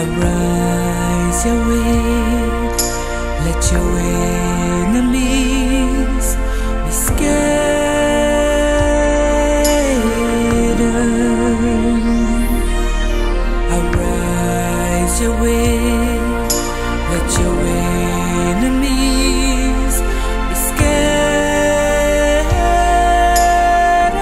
Arise YHWH, let your enemies be scattered. Arise YHWH, let your enemies be scattered.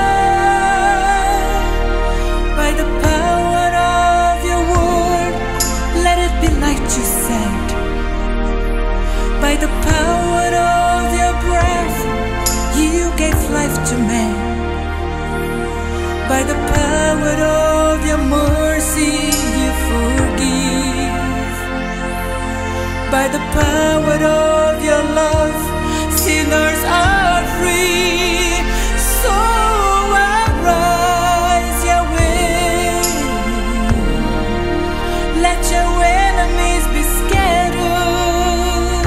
By the power of your word, let it be light, you said. By the power of your breath, you gave life to man. By the power of your mercy, you forgive. By the power of your love, sinners are free. So arise YHWH, let your enemies be scattered.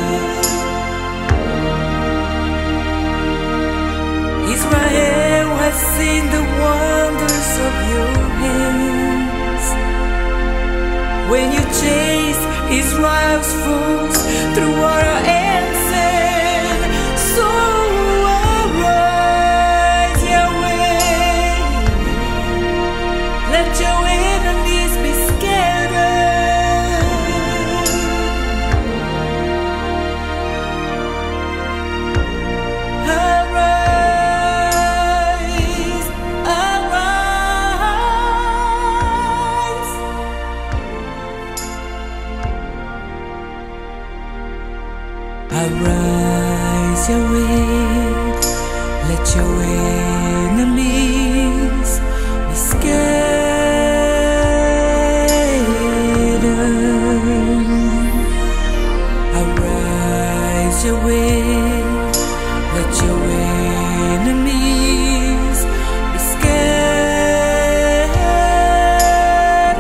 Israel has seen the wonders of your hands. When you chase Israel's foes through water and sand. So arise YHWH, let your enemies be scattered. Arise, arise. Arise YHWH, let your enemies be scattered. Arise YHWH, let your enemies be scattered.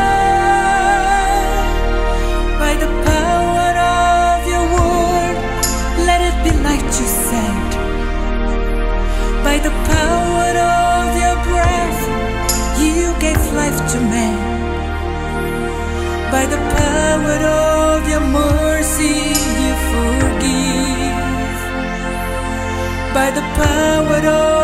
By the power of your word, let it be light, you said. By the power of your breath, you gave life to man. By the power of your mercy, you forgive. By the power of